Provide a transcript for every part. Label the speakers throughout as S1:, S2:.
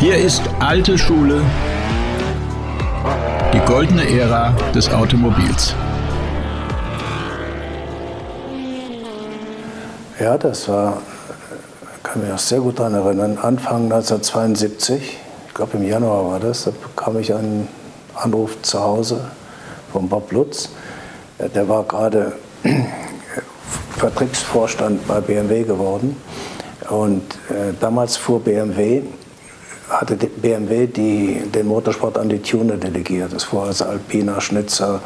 S1: Hier ist alte Schule, die goldene Ära des Automobils.
S2: Ja, das war, kann mich auch sehr gut daran erinnern, Anfang 1972, ich glaube im Januar war das, da bekam ich einen Anruf zu Hause von Bob Lutz. Der war gerade Vertriebsvorstand bei BMW geworden und damals fuhr BMW, hatte BMW den Motorsport an die Tuner delegiert. Das fuhr also Alpina, Schnitzer,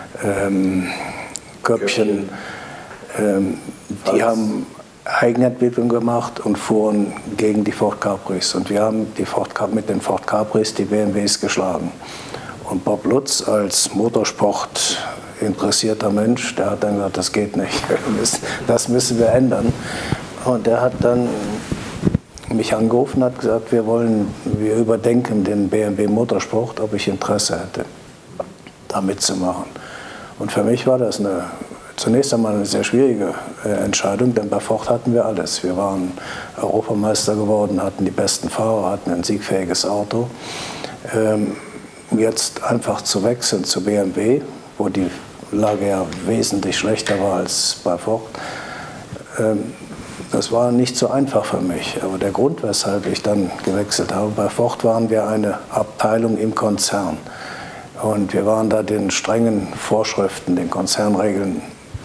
S2: Köpfchen. Die haben Eigenentwicklung gemacht und fuhren gegen die Ford Capris. Und wir haben mit den Ford Capris die BMWs geschlagen. Und Bob Lutz als Motorsport interessierter Mensch, der hat dann gesagt, das geht nicht, das müssen wir ändern. Und der hat dann mich angerufen und hat gesagt, wir überdenken den BMW Motorsport, ob ich Interesse hätte, da mitzumachen. Und für mich war das zunächst einmal eine sehr schwierige Entscheidung, denn bei Ford hatten wir alles. Wir waren Europameister geworden, hatten die besten Fahrer, hatten ein siegfähiges Auto. Jetzt einfach zu wechseln zu BMW, wo die Lage ja wesentlich schlechter war als bei Ford, das war nicht so einfach für mich. Aber der Grund, weshalb ich dann gewechselt habe, bei Ford waren wir eine Abteilung im Konzern. Und wir waren da den strengen Vorschriften, den Konzernregeln,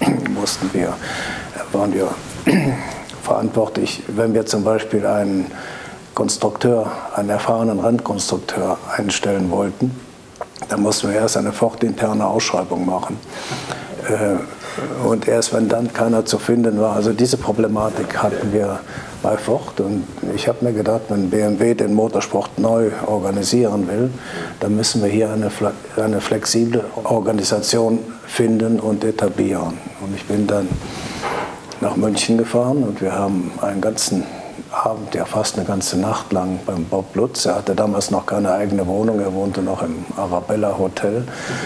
S2: waren wir verantwortlich. Wenn wir zum Beispiel einen erfahrenen Rennkonstrukteur einstellen wollten, dann mussten wir erst eine Ford-interne Ausschreibung machen. Und erst wenn dann keiner zu finden war, also diese Problematik hatten wir bei Ford. Und ich habe mir gedacht, wenn BMW den Motorsport neu organisieren will, dann müssen wir hier eine flexible Organisation finden und etablieren. Und ich bin dann nach München gefahren und wir haben einen ganzen Abend, ja fast eine ganze Nacht lang beim Bob Lutz. Er hatte damals noch keine eigene Wohnung, er wohnte noch im Arabella Hotel.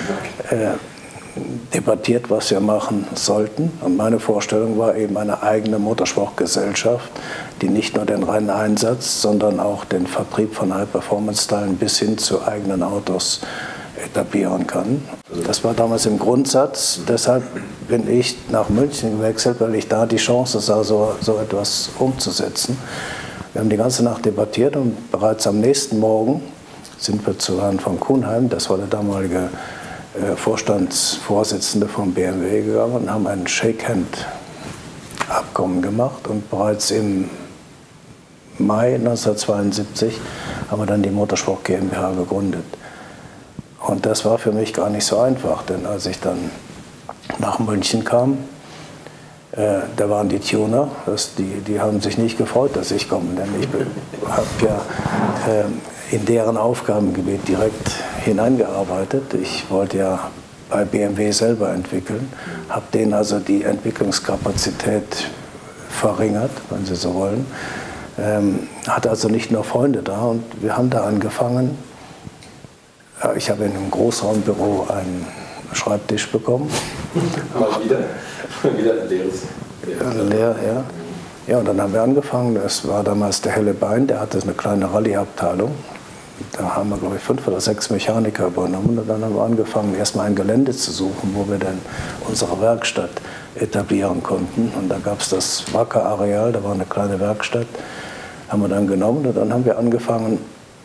S2: Debattiert, was wir machen sollten. Und meine Vorstellung war eben eine eigene Motorsportgesellschaft, die nicht nur den Renneinsatz, sondern auch den Vertrieb von High-Performance-Teilen bis hin zu eigenen Autos etablieren kann. Das war damals im Grundsatz. Deshalb bin ich nach München gewechselt, weil ich da die Chance sah, so etwas umzusetzen. Wir haben die ganze Nacht debattiert und bereits am nächsten Morgen sind wir zu Herrn von Kuhnheim, das war der damalige Vorstandsvorsitzende von BMW, gegangen und haben ein Shake-Hand-Abkommen gemacht. Und bereits im Mai 1972 haben wir dann die Motorsport GmbH gegründet. Und das war für mich gar nicht so einfach, denn als ich dann nach München kam, da waren die Tuner, die haben sich nicht gefreut, dass ich komme, denn ich habe ja in deren Aufgabengebiet direkt hineingearbeitet. Ich wollte ja bei BMW selber entwickeln, habe denen also die Entwicklungskapazität verringert, wenn Sie so wollen. Hatte also nicht nur Freunde da und wir haben da angefangen. Ich habe in einem Großraumbüro einen Schreibtisch bekommen.
S3: Mal wieder ein leeres.
S2: Leer, ja. Ja, und dann haben wir angefangen. Das war damals der Helle Bein, der hatte eine kleine Rallye-Abteilung. Da haben wir, glaube ich, 5 oder 6 Mechaniker übernommen. Und dann haben wir angefangen, erstmal ein Gelände zu suchen, wo wir dann unsere Werkstatt etablieren konnten. Und da gab es das Wacker-Areal, da war eine kleine Werkstatt. Haben wir dann genommen und dann haben wir angefangen,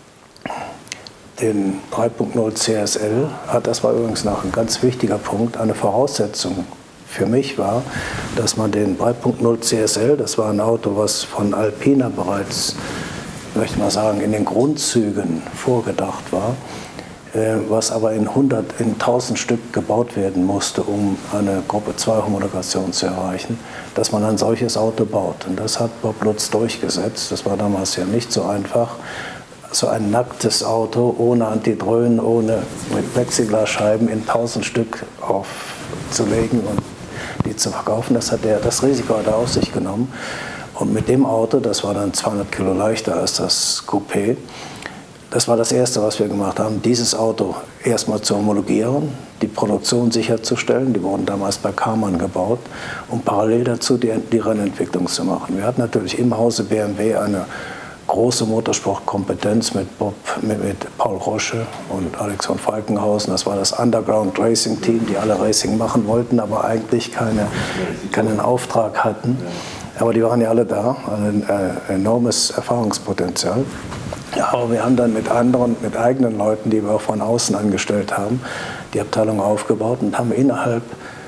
S2: den 3.0 CSL, das war übrigens noch ein ganz wichtiger Punkt, eine Voraussetzung für mich war, dass man den 3.0 CSL, das war ein Auto, was von Alpina bereits, möchte ich mal sagen, in den Grundzügen vorgedacht war, was aber in 1000 Stück gebaut werden musste, um eine Gruppe 2 Homologation zu erreichen, dass man ein solches Auto baut. Und das hat Bob Lutz durchgesetzt. Das war damals ja nicht so einfach. So ein nacktes Auto ohne Antidröhnen, mit Plexiglasscheiben in 1000 Stück aufzulegen und die zu verkaufen. Das Risiko hat er auf sich genommen. Und mit dem Auto, das war dann 200 Kilo leichter als das Coupé, das war das Erste, was wir gemacht haben, dieses Auto erstmal zu homologieren, die Produktion sicherzustellen. Die wurden damals bei Karmann gebaut, um parallel dazu die Rennentwicklung zu machen. Wir hatten natürlich im Hause BMW eine große Motorsportkompetenz mit Paul Rosche und Alex von Falkenhausen. Das war das Underground Racing Team, die alle Racing machen wollten, aber eigentlich keinen Auftrag hatten. Aber die waren ja alle da, ein enormes Erfahrungspotenzial. Ja, aber wir haben dann mit eigenen Leuten, die wir auch von außen angestellt haben, die Abteilung aufgebaut und haben innerhalb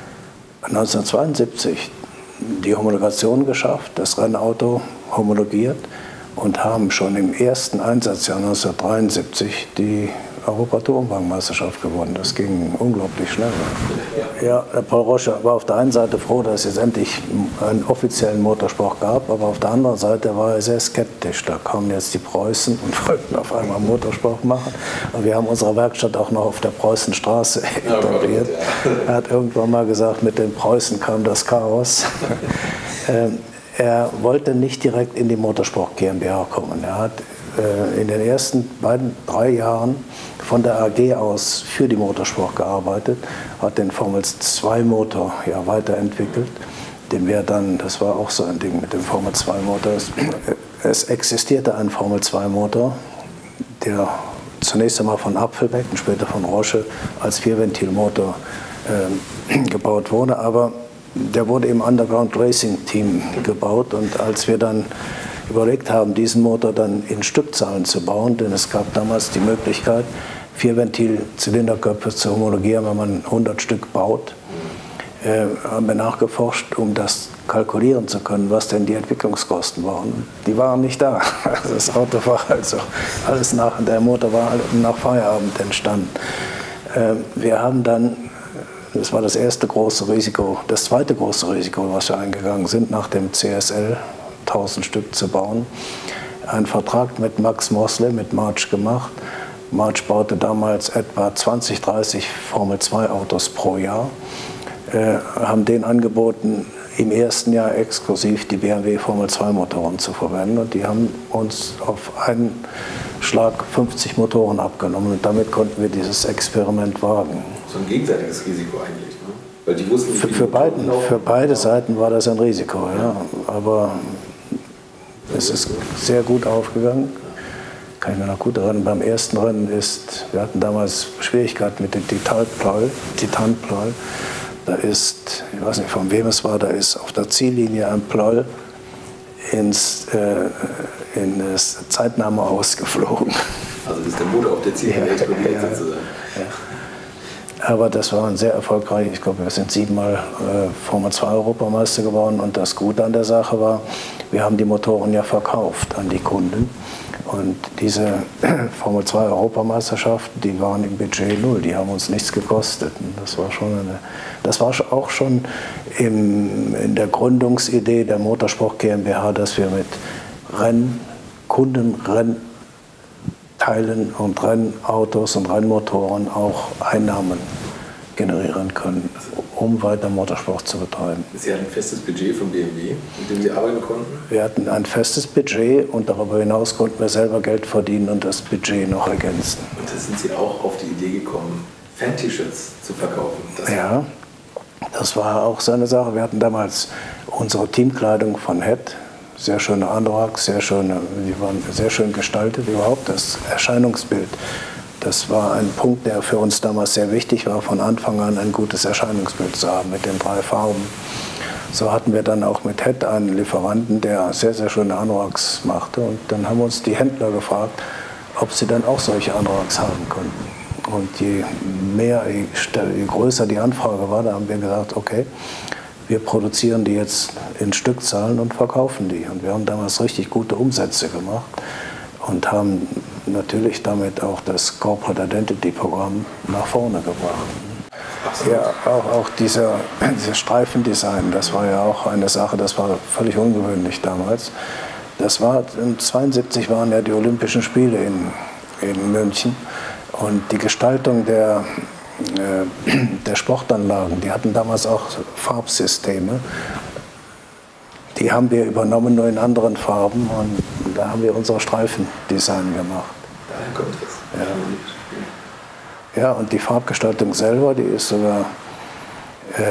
S2: 1972 die Homologation geschafft, das Rennauto homologiert und haben schon im ersten Einsatzjahr 1973 die Europatourenwagenmeisterschaft gewonnen. Das ging unglaublich schnell. Ja, Paul Rosche war auf der einen Seite froh, dass es endlich einen offiziellen Motorsport gab, aber auf der anderen Seite war er sehr skeptisch. Da kamen jetzt die Preußen und wollten auf einmal Motorsport machen. Und wir haben unsere Werkstatt auch noch auf der Preußenstraße etabliert. Er hat irgendwann mal gesagt, mit den Preußen kam das Chaos. Er wollte nicht direkt in die Motorsport GmbH kommen. Er hat in den ersten 3 Jahren von der AG aus für die Motorsport gearbeitet, hat den Formel-2-Motor ja weiterentwickelt, den wir dann, das war auch so ein Ding mit dem Formel-2-Motor, es existierte ein Formel-2-Motor, der zunächst einmal von Apfelbeck und später von Rosche als Vierventilmotor gebaut wurde, aber der wurde im Underground Racing Team gebaut und als wir dann überlegt haben, diesen Motor dann in Stückzahlen zu bauen, denn es gab damals die Möglichkeit, 4-Ventil-Zylinderköpfe zu homologieren, wenn man 100 Stück baut, haben wir nachgeforscht, um das kalkulieren zu können, was denn die Entwicklungskosten waren. Die waren nicht da. Das Auto war also alles der Motor war nach Feierabend entstanden. Wir haben dann, das war das erste große Risiko, das zweite große Risiko, was wir eingegangen sind, nach dem CSL 1000 Stück zu bauen, einen Vertrag mit Max Mosley, mit March gemacht. March baute damals etwa 20, 30 Formel-2-Autos pro Jahr, haben denen angeboten, im ersten Jahr exklusiv die BMW Formel-2-Motoren zu verwenden und die haben uns auf einen Schlag 50 Motoren abgenommen und damit konnten wir dieses Experiment wagen.
S3: So ein gegenseitiges Risiko eigentlich, ne? Weil die wussten nicht,
S2: für beide Seiten war das ein Risiko, ja. Aber es ist sehr gut aufgegangen. Kann ich mir noch gut erinnern. Beim ersten Rennen wir hatten damals Schwierigkeiten mit dem Titanpleuel. Da ist, ich weiß nicht von wem es war, da ist auf der Ziellinie ein Pleuel in das Zeitnahme ausgeflogen.
S3: Also ist der Motor auf der Ziellinie explodiert sozusagen.
S2: Ja. Aber das war ein sehr erfolgreich. Ich glaube, wir sind 7-mal Formel-2-Europameister geworden. Und das Gute an der Sache war, wir haben die Motoren ja verkauft an die Kunden. Und diese Formel-2-Europameisterschaft, die waren im Budget 0, die haben uns nichts gekostet. Und das war auch schon in der Gründungsidee der Motorsport GmbH, dass wir mit Kunden, Rennteilen und Rennautos und Rennmotoren auch Einnahmen generieren können, um weiter Motorsport zu betreiben.
S3: Sie hatten ein festes Budget von BMW, mit dem Sie arbeiten konnten?
S2: Wir hatten ein festes Budget und darüber hinaus konnten wir selber Geld verdienen und das Budget noch ergänzen.
S3: Und da sind Sie auch auf die Idee gekommen, Fan-T-Shirts zu verkaufen?
S2: Ja, das war auch so eine Sache. Wir hatten damals unsere Teamkleidung von Head, sehr schöne Anoraks, die waren sehr schön gestaltet, überhaupt das Erscheinungsbild. Das war ein Punkt, der für uns damals sehr wichtig war, von Anfang an ein gutes Erscheinungsbild zu haben mit den 3 Farben. So hatten wir dann auch mit Head einen Lieferanten, der sehr, sehr schöne Anoraks machte. Und dann haben uns die Händler gefragt, ob sie dann auch solche Anoraks haben konnten. Und je größer die Anfrage war, da haben wir gesagt, okay, wir produzieren die jetzt in Stückzahlen und verkaufen die. Und wir haben damals richtig gute Umsätze gemacht und haben natürlich damit auch das Corporate Identity Programm nach vorne gebracht. Ja, auch dieses Streifendesign, das war ja auch eine Sache, das war völlig ungewöhnlich damals. Das war, 1972 waren ja die Olympischen Spiele in München und die Gestaltung der Sportanlagen, die hatten damals auch Farbsysteme. Die haben wir übernommen, nur in anderen Farben und da haben wir unser Streifendesign gemacht.
S3: Daher kommt das.
S2: Ja, und die Farbgestaltung selber, die ist sogar,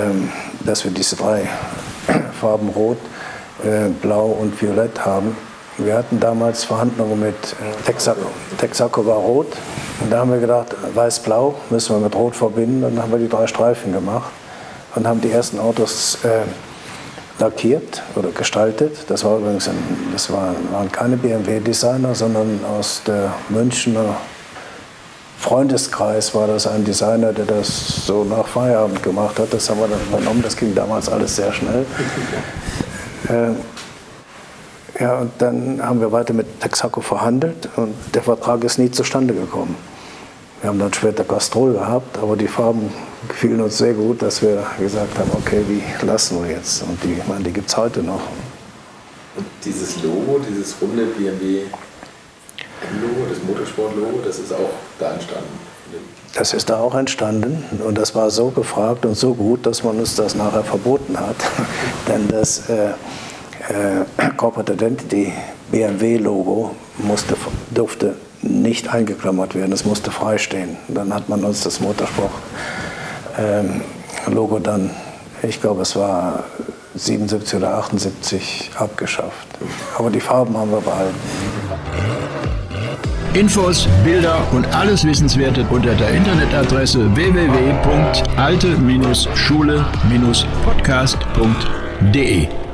S2: dass wir diese 3 Farben Rot, Blau und Violett haben, Wir hatten damals Verhandlungen mit Texaco. Texaco war rot. Und da haben wir gedacht, weiß-blau müssen wir mit rot verbinden. Und dann haben wir die 3 Streifen gemacht und haben die ersten Autos lackiert oder gestaltet. Das war übrigens waren keine BMW-Designer, sondern aus der Münchner Freundeskreis war das ein Designer, der das so nach Feierabend gemacht hat. Das haben wir dann übernommen. Das ging damals alles sehr schnell. Ja, und dann haben wir weiter mit Texaco verhandelt und der Vertrag ist nie zustande gekommen. Wir haben dann später Castrol gehabt, aber die Farben gefielen uns sehr gut, dass wir gesagt haben, okay, die lassen wir jetzt. Und die gibt es heute noch.
S3: Und dieses Logo, dieses runde BMW-Logo, das Motorsport-Logo, das ist auch da entstanden?
S2: Das ist da auch entstanden und das war so gefragt und so gut, dass man uns das nachher verboten hat. Denn das Corporate Identity BMW-Logo durfte nicht eingeklammert werden, es musste frei stehen. Dann hat man uns das Motorsport-Logo dann, ich glaube es war 77 oder 78, abgeschafft. Aber die Farben haben wir behalten.
S1: Infos, Bilder und alles Wissenswerte unter der Internetadresse www.alte-schule-podcast.de